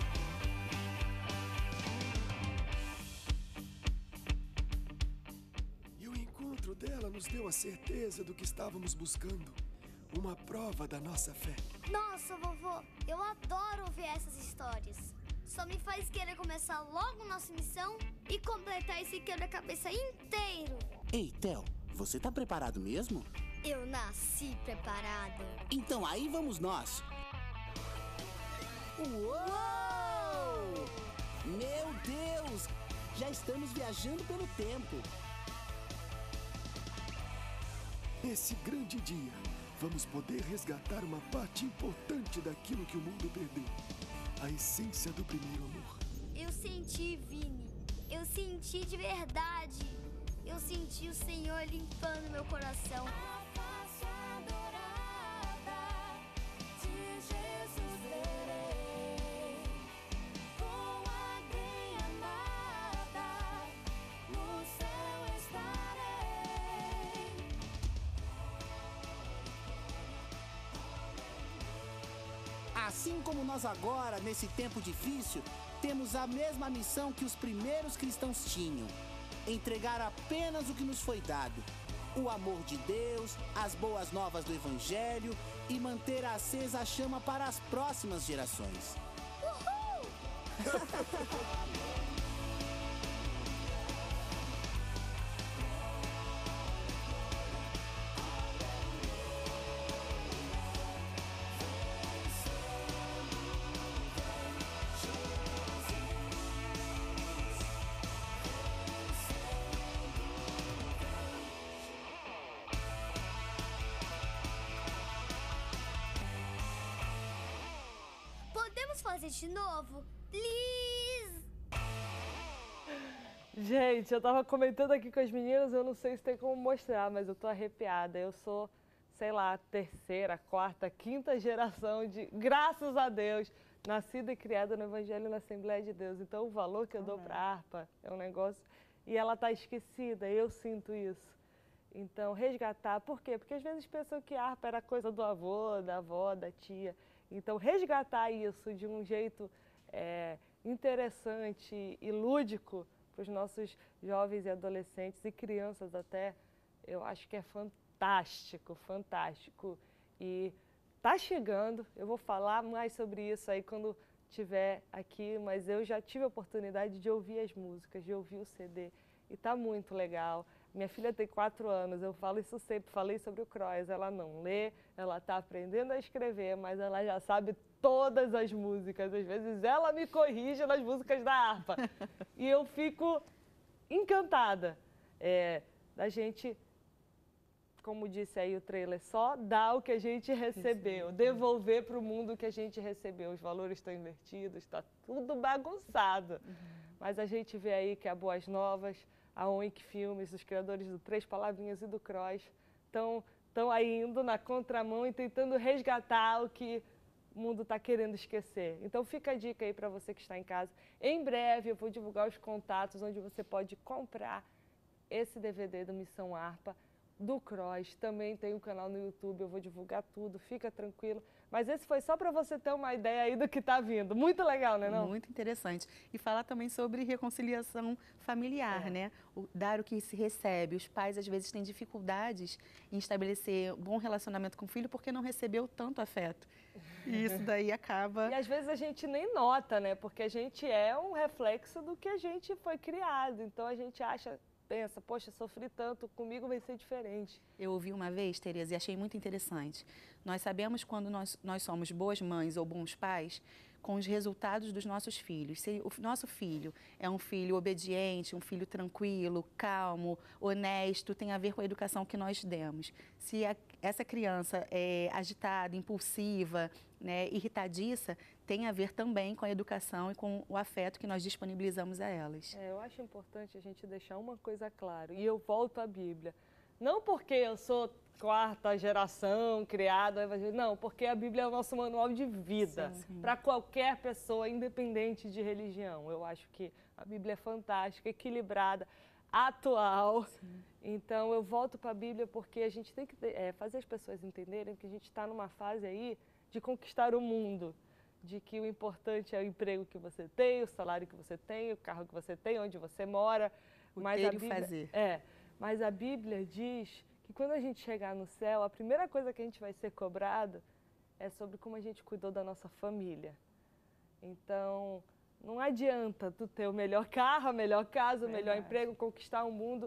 O encontro dela nos deu a certeza do que estávamos buscando. Uma prova da nossa fé. Nossa, vovô, eu adoro ouvir essas histórias. Só me faz querer começar logo nossa missão e completar esse quebra-cabeça inteiro. Ei, Theo, você tá preparado mesmo? Eu nasci preparada. Então aí vamos nós. Uou! Meu Deus! Já estamos viajando pelo tempo. Nesse grande dia, vamos poder resgatar uma parte importante daquilo que o mundo perdeu. A essência do primeiro amor. Eu senti, Vini. Eu senti de verdade. Eu senti o Senhor limpando meu coração. Assim como nós agora, nesse tempo difícil, temos a mesma missão que os primeiros cristãos tinham: entregar apenas o que nos foi dado, o amor de Deus, as boas novas do Evangelho e manter acesa a chama para as próximas gerações. Uhul! Podemos fazer de novo? Please! Gente, eu tava comentando aqui com as meninas, eu não sei se tem como mostrar, mas eu tô arrepiada. Eu sou, sei lá, terceira, quarta, quinta geração de, graças a Deus, nascida e criada no Evangelho e na Assembleia de Deus. Então, o valor que eu dou pra harpa é um negócio... E ela tá esquecida, eu sinto isso. Então, resgatar. Por quê? Porque às vezes pensam que a harpa era coisa do avô, da avó, da tia. Então, resgatar isso de um jeito é, interessante e lúdico para os nossos jovens e adolescentes e crianças até, eu acho que é fantástico, fantástico. E tá chegando, eu vou falar mais sobre isso aí quando estiver aqui, mas eu já tive a oportunidade de ouvir as músicas, de ouvir o C D, e tá muito legal. Minha filha tem quatro anos, eu falo isso sempre, falei sobre o Croix, ela não lê, ela está aprendendo a escrever, mas ela já sabe todas as músicas, às vezes ela me corrige nas músicas da harpa, e eu fico encantada é, da gente, como disse aí o trailer, só dar o que a gente recebeu, devolver para o mundo o que a gente recebeu, os valores estão invertidos, está tudo bagunçado, uhum. Mas a gente vê aí que a Boas Novas, a Oink Filmes, os criadores do Três Palavrinhas e do Croix, estão aí indo na contramão e tentando resgatar o que o mundo está querendo esquecer. Então fica a dica aí para você que está em casa. Em breve eu vou divulgar os contatos onde você pode comprar esse D V D do Missão Harpa, do Croix. Também tem um canal no YouTube, eu vou divulgar tudo, fica tranquilo. Mas esse foi só para você ter uma ideia aí do que está vindo. Muito legal, né, não? Muito interessante. E falar também sobre reconciliação familiar, é. né? O, dar o que se recebe. Os pais, às vezes, têm dificuldades em estabelecer um bom relacionamento com o filho porque não recebeu tanto afeto. E isso daí acaba... E às vezes a gente nem nota, né? Porque a gente é um reflexo do que a gente foi criado. Então a gente acha... pensa, poxa, sofri tanto, comigo vai ser diferente. Eu ouvi uma vez, Tereza, e achei muito interessante. Nós sabemos quando nós, nós somos boas mães ou bons pais com os resultados dos nossos filhos. Se o nosso filho é um filho obediente, um filho tranquilo, calmo, honesto, tem a ver com a educação que nós demos. Se a, essa criança é agitada, impulsiva, né, irritadiça, tem a ver também com a educação e com o afeto que nós disponibilizamos a elas. É, eu acho importante a gente deixar uma coisa clara, e eu volto à Bíblia. Não porque eu sou quarta geração, criada, não, porque a Bíblia é o nosso manual de vida para qualquer pessoa, independente de religião. Eu acho que a Bíblia é fantástica, equilibrada, atual. Sim. Então, eu volto para a Bíblia porque a gente tem que é, fazer as pessoas entenderem que a gente está numa fase aí de conquistar o mundo, de que o importante é o emprego que você tem, o salário que você tem, o carro que você tem, onde você mora. O mas ter a e o fazer. É, mas a Bíblia diz que quando a gente chegar no céu, a primeira coisa que a gente vai ser cobrado é sobre como a gente cuidou da nossa família. Então, não adianta tu ter o melhor carro, a melhor casa, o Verdade. melhor emprego, conquistar o mundo,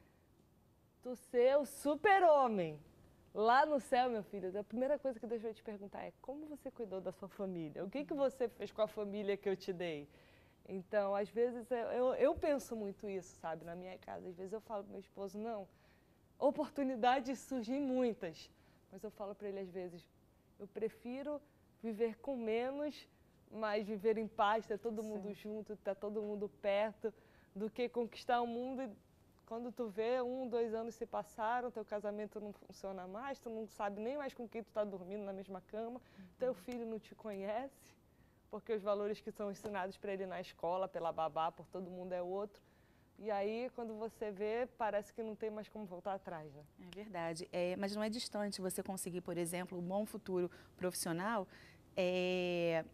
tu ser o super-homem. Lá no céu, meu filho, a primeira coisa que Deus vai te perguntar é como você cuidou da sua família? O que, que você fez com a família que eu te dei? Então, às vezes, eu, eu, eu penso muito isso, sabe, na minha casa. Às vezes eu falo pro meu esposo, não, oportunidades surgem muitas, mas eu falo para ele às vezes, eu prefiro viver com menos, mas viver em paz, ter todo mundo Sim. junto, ter todo mundo perto, do que conquistar o mundo e quando tu vê, um, dois anos se passaram, teu casamento não funciona mais, tu não sabe nem mais com quem tu está dormindo na mesma cama, uhum. teu filho não te conhece, porque os valores que são ensinados para ele na escola, pela babá, por todo mundo é outro. E aí, quando você vê, parece que não tem mais como voltar atrás, né? É verdade. É, mas não é distante você conseguir, por exemplo, um bom futuro profissional, é,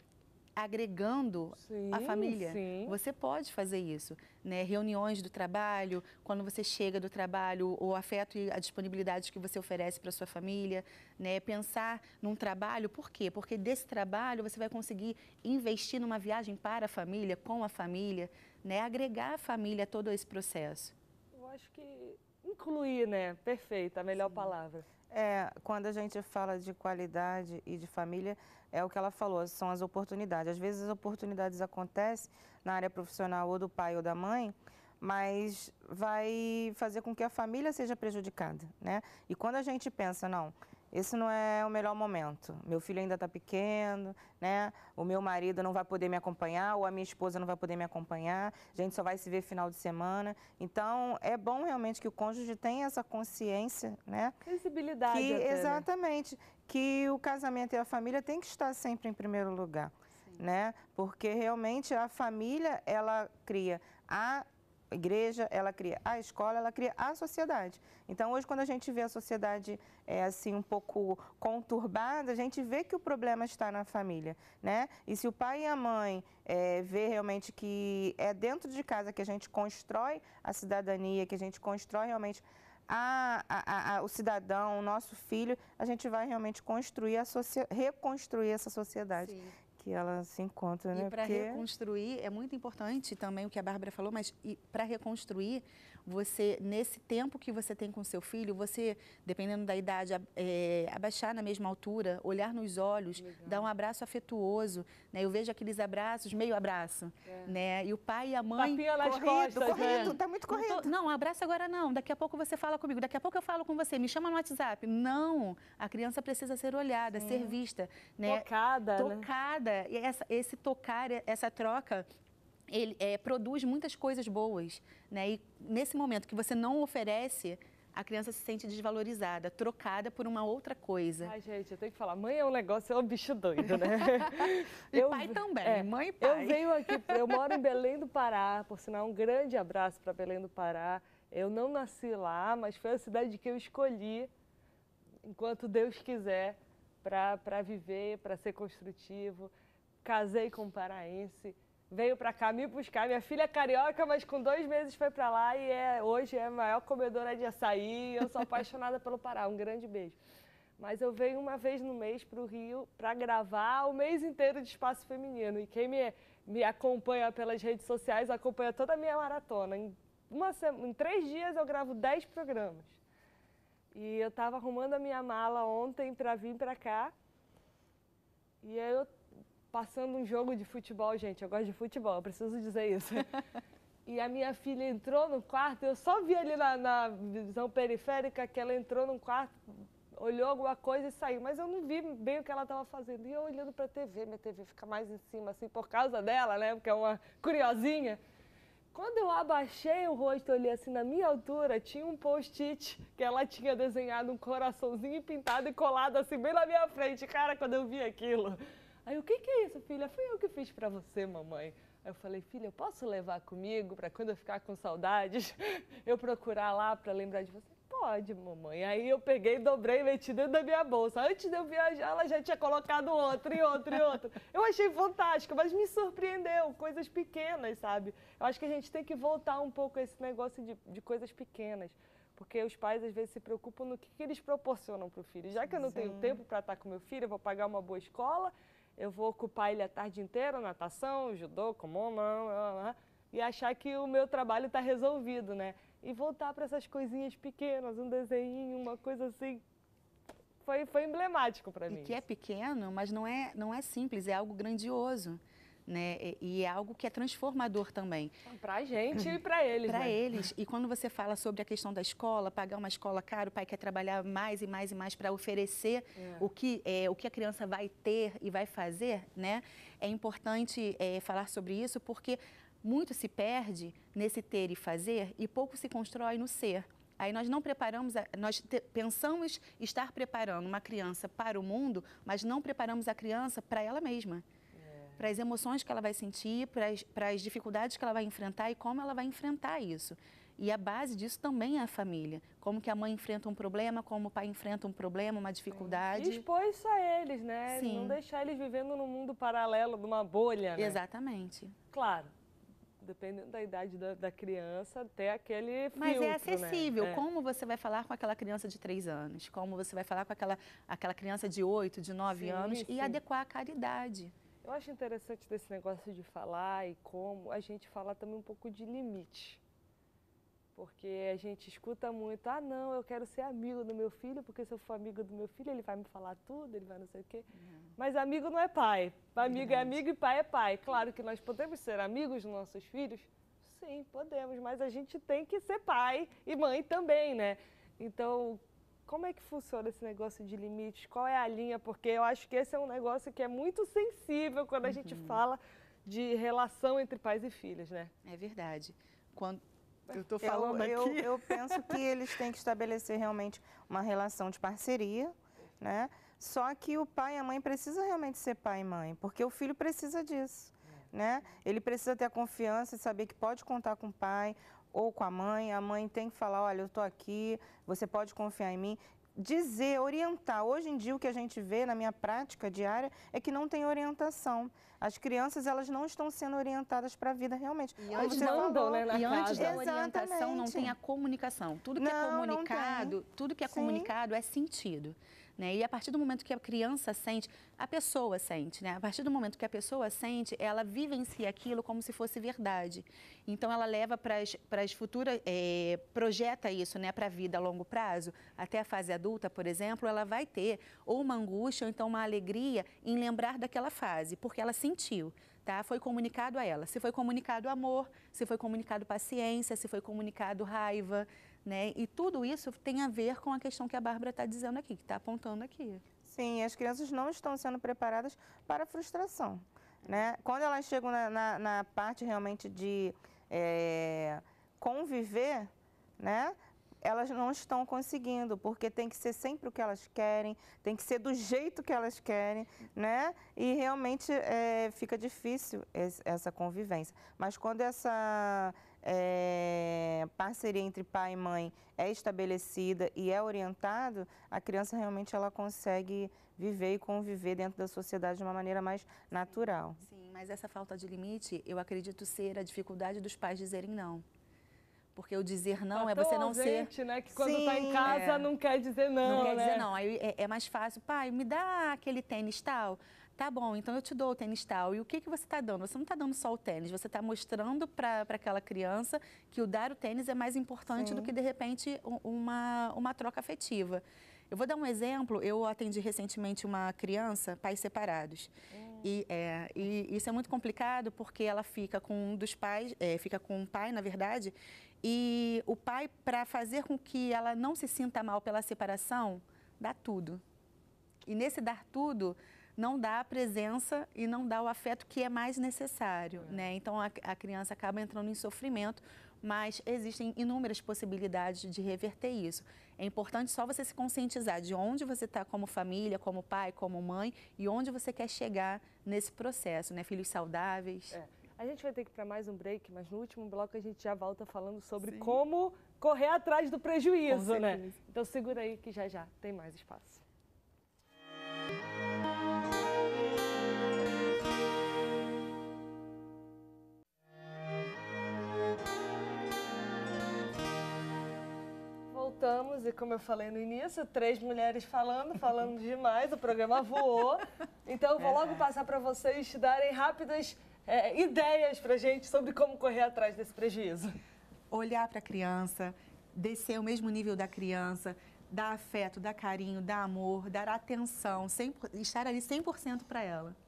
agregando sim, a família. Sim. Você pode fazer isso, né? Reuniões do trabalho, quando você chega do trabalho, o afeto e a disponibilidade que você oferece para sua família, né? Pensar num trabalho, por quê? Porque desse trabalho você vai conseguir investir numa viagem para a família, com a família, né? Agregar a família a todo esse processo. Eu acho que incluir, né? Perfeito, a melhor Sim. palavra. É, quando a gente fala de qualidade e de família, é o que ela falou, são as oportunidades. Às vezes as oportunidades acontecem na área profissional ou do pai ou da mãe, mas vai fazer com que a família seja prejudicada, né? E quando a gente pensa, não, esse não é o melhor momento, meu filho ainda está pequeno, né? O meu marido não vai poder me acompanhar, ou a minha esposa não vai poder me acompanhar, a gente só vai se ver final de semana. Então, é bom realmente que o cônjuge tenha essa consciência, né? Sensibilidade que, até, exatamente, né? Que o casamento e a família tem que estar sempre em primeiro lugar, Sim. né? Porque realmente a família, ela cria a igreja, ela cria a escola, ela cria a sociedade. Então, hoje, quando a gente vê a sociedade é, assim, um pouco conturbada, a gente vê que o problema está na família, né? E se o pai e a mãe é, vê realmente que é dentro de casa que a gente constrói a cidadania, que a gente constrói realmente a, a, a, o cidadão, o nosso filho, a gente vai realmente construir, a reconstruir essa sociedade. Sim. Que ela se encontra, né? E para Porque... reconstruir, é muito importante também o que a Bárbara falou, mas para reconstruir, você, nesse tempo que você tem com seu filho, você, dependendo da idade, é, abaixar na mesma altura, olhar nos olhos, Legal. Dar um abraço afetuoso, né? Eu vejo aqueles abraços, meio abraço, é. né? E o pai e a mãe... Papinha nas corrido, costas, corrido, né? Tá muito corrido. Não, tô, não, abraço agora não, daqui a pouco você fala comigo, daqui a pouco eu falo com você, me chama no WhatsApp. Não, a criança precisa ser olhada, hum. ser vista, né? Tocada, Tocada. né? E essa, esse tocar, essa troca... ele é, produz muitas coisas boas, né? E nesse momento que você não oferece, a criança se sente desvalorizada, trocada por uma outra coisa. Ai, gente, eu tenho que falar, mãe é um negócio, é um bicho doido, né? e eu, pai também, é, mãe e pai. Eu venho aqui, eu moro em Belém do Pará, por sinal, um grande abraço para Belém do Pará. Eu não nasci lá, mas foi a cidade que eu escolhi, enquanto Deus quiser, para viver, para ser construtivo. Casei com um paraense. Veio para cá me buscar. Minha filha é carioca, mas com dois meses foi para lá e é, hoje é a maior comedora de açaí. Eu sou apaixonada pelo Pará. Um grande beijo. Mas eu venho uma vez no mês para o Rio para gravar o mês inteiro de Espaço Feminino. E quem me, me acompanha pelas redes sociais acompanha toda a minha maratona. Em, uma, em três dias eu gravo dez programas. E eu estava arrumando a minha mala ontem para vir para cá. E eu... passando um jogo de futebol, gente, eu gosto de futebol, eu preciso dizer isso. E a minha filha entrou no quarto, eu só vi ali na, na visão periférica que ela entrou no quarto, olhou alguma coisa e saiu, mas eu não vi bem o que ela estava fazendo. E eu olhando para a T V, minha T V fica mais em cima, assim, por causa dela, né, porque é uma curiosinha. Quando eu abaixei o rosto, olhei assim, na minha altura, tinha um post-it que ela tinha desenhado um coraçãozinho pintado e colado assim, bem na minha frente. Cara, quando eu vi aquilo... Aí, o que, que é isso, filha? Fui eu que fiz pra você, mamãe. Aí eu falei, filha, eu posso levar comigo pra quando eu ficar com saudades, eu procurar lá pra lembrar de você? Pode, mamãe. Aí eu peguei, dobrei e meti dentro da minha bolsa. Antes de eu viajar, ela já tinha colocado outro, e outro, e outro. Eu achei fantástico, mas me surpreendeu, coisas pequenas, sabe? Eu acho que a gente tem que voltar um pouco a esse negócio de, de coisas pequenas. Porque os pais, às vezes, se preocupam no que, que eles proporcionam pro filho. Já que eu não Sim. tenho tempo pra estar com meu filho, eu vou pagar uma boa escola, eu vou ocupar ele a tarde inteira, natação, judô, kimono, e achar que o meu trabalho está resolvido, né? E voltar para essas coisinhas pequenas, um desenho, uma coisa assim, foi, foi emblemático para mim. E que é pequeno, mas não é, não é simples, é algo grandioso, né? E, e é algo que é transformador também. Para a gente e para eles, Para né? eles. E quando você fala sobre a questão da escola, pagar uma escola cara, o pai quer trabalhar mais e mais e mais para oferecer é. o, que, é, o que a criança vai ter e vai fazer, né? É importante é, falar sobre isso porque muito se perde nesse ter e fazer e pouco se constrói no ser. Aí nós não preparamos, nós te, pensamos estar preparando uma criança para o mundo, mas não preparamos a criança para ela mesma. É. Para as emoções que ela vai sentir, para as, para as dificuldades que ela vai enfrentar e como ela vai enfrentar isso. E a base disso também é a família. Como que a mãe enfrenta um problema, como o pai enfrenta um problema, uma dificuldade. E expor isso a eles, né? Sim. Não deixar eles vivendo num mundo paralelo, numa bolha, né? Exatamente. Claro. Dependendo da idade da, da criança, até aquele filtro, mas é acessível. Né? Como você vai falar com aquela criança de três anos? Como você vai falar com aquela, aquela criança de oito, de nove sim, anos? Sim. E adequar a cada idade. Eu acho interessante desse negócio de falar e como a gente fala também um pouco de limite. Porque a gente escuta muito, ah, não, eu quero ser amigo do meu filho, porque se eu for amigo do meu filho, ele vai me falar tudo, ele vai não sei o quê. Uhum. Mas amigo não é pai. Amigo Verdade. é amigo e pai é pai. Claro que nós podemos ser amigos dos nossos filhos? Sim, podemos, mas a gente tem que ser pai e mãe também, né? Então, como é que funciona esse negócio de limites? Qual é a linha? Porque eu acho que esse é um negócio que é muito sensível quando a uhum. gente fala de relação entre pais e filhos, né? É verdade. Quando... Eu estou falando eu, aqui. Eu, eu penso que eles têm que estabelecer realmente uma relação de parceria, né? Só que o pai e a mãe precisam realmente ser pai e mãe, porque o filho precisa disso, é. né? Ele precisa ter a confiança e saber que pode contar com o pai ou com a mãe. A mãe tem que falar, olha, eu estou aqui, você pode confiar em mim. Dizer, orientar. Hoje em dia, o que a gente vê na minha prática diária é que não tem orientação. As crianças, elas não estão sendo orientadas para a vida realmente. E antes, você mandam, né, na e antes casa. da orientação Exatamente. não tem a comunicação. Tudo que não, é comunicado, tudo que é Sim. comunicado é sentido. Né? E a partir do momento que a criança sente, a pessoa sente, né? A partir do momento que a pessoa sente, ela vivencia aquilo como se fosse verdade. Então, ela leva para as futuras, é, projeta isso, né, para a vida a longo prazo, até a fase adulta, por exemplo, ela vai ter ou uma angústia ou então uma alegria em lembrar daquela fase, porque ela sentiu. Tá? Foi comunicado a ela. Se foi comunicado amor, se foi comunicado paciência, se foi comunicado raiva, né? E tudo isso tem a ver com a questão que a Bárbara está dizendo aqui, que está apontando aqui. Sim, as crianças não estão sendo preparadas para a frustração, né? Quando elas chegam na, na, na parte realmente de é, conviver, né? Elas não estão conseguindo, porque tem que ser sempre o que elas querem, tem que ser do jeito que elas querem, né? E realmente é, fica difícil esse, essa convivência. Mas quando essa é, parceria entre pai e mãe é estabelecida e é orientado, a criança realmente ela consegue viver e conviver dentro da sociedade de uma maneira mais natural. Sim, mas essa falta de limite, eu acredito ser a dificuldade dos pais dizerem não. Porque o dizer não tá é você não ausente, ser... né? Que quando Sim, tá em casa é. não quer dizer não, Não quer né? dizer não. Aí é, é mais fácil. Pai, me dá aquele tênis tal. Tá bom, então eu te dou o tênis tal. E o que, que você está dando? Você não está dando só o tênis. Você está mostrando para aquela criança que o dar o tênis é mais importante Sim. do que, de repente, uma, uma troca afetiva. Eu vou dar um exemplo. Eu atendi recentemente uma criança, pais separados. Hum. E, é, e isso é muito complicado porque ela fica com um dos pais, é, fica com um pai, na verdade, e o pai, para fazer com que ela não se sinta mal pela separação, dá tudo. E nesse dar tudo, não dá a presença e não dá o afeto que é mais necessário, é. né? Então, a, a criança acaba entrando em sofrimento, mas existem inúmeras possibilidades de reverter isso. É importante só você se conscientizar de onde você está como família, como pai, como mãe e onde você quer chegar nesse processo, né? Filhos saudáveis. É. A gente vai ter que ir para mais um break, mas no último bloco a gente já volta falando sobre Sim. como correr atrás do prejuízo, né? Então segura aí que já já tem mais espaço. Voltamos e, como eu falei no início, três mulheres falando, falando demais, o programa voou. Então eu vou logo passar para vocês darem rápidas É, ideias para a gente sobre como correr atrás desse prejuízo. Olhar para a criança, descer o mesmo nível da criança, dar afeto, dar carinho, dar amor, dar atenção, cem por cento, estar ali cem por cento para ela.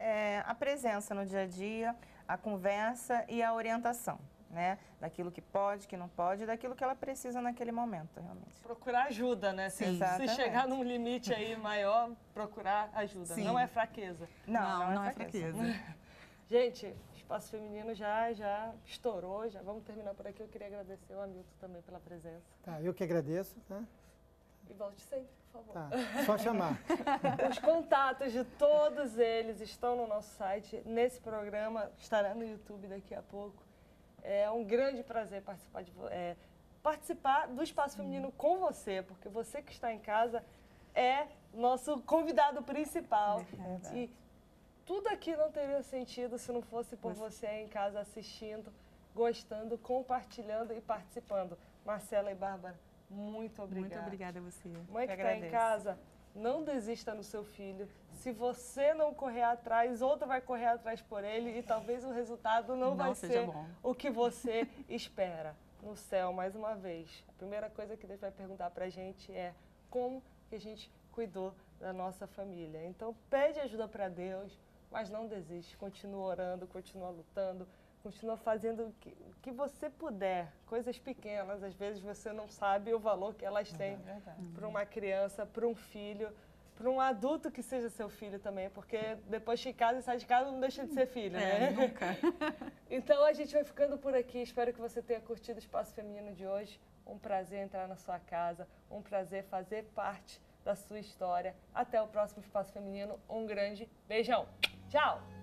é, a presença no dia a dia, a conversa e a orientação, né? Daquilo que pode, que não pode, daquilo que ela precisa naquele momento, realmente. Procurar ajuda, né? Se, se chegar num limite aí maior, procurar ajuda. Sim. Não é fraqueza. Não, Não, não, não é é fraqueza. fraqueza. Gente, o Espaço Feminino já, já estourou, já vamos terminar por aqui. Eu queria agradecer o Hamilton também pela presença. Tá, eu que agradeço, tá? E volte sempre, por favor. Tá, só chamar. Os contatos de todos eles estão no nosso site. Nesse programa, estará no YouTube daqui a pouco. É um grande prazer participar, de, é, participar do Espaço Feminino com você, porque você que está em casa é nosso convidado principal. É e tudo aqui não teria sentido se não fosse por você aí em casa assistindo, gostando, compartilhando e participando. Marcela e Bárbara, muito obrigada. Muito obrigada a você. Mãe que Eu está em agradeço. casa, não desista no seu filho. Se você não correr atrás, outra vai correr atrás por ele e talvez o resultado não, Não vai seja ser bom. o que você espera. No céu, mais uma vez, a primeira coisa que Deus vai perguntar para a gente é como que a gente cuidou da nossa família. Então, pede ajuda para Deus, mas não desiste. Continua orando, continua lutando, continua fazendo o que, o que você puder. Coisas pequenas, às vezes você não sabe o valor que elas têm para uma criança, para um filho, para um adulto que seja seu filho também, porque depois de casa e sai de casa não deixa de ser filho, né? É, nunca. Então a gente vai ficando por aqui. Espero que você tenha curtido o Espaço Feminino de hoje. Um prazer entrar na sua casa, um prazer fazer parte da sua história. Até o próximo Espaço Feminino. Um grande beijão. Tchau!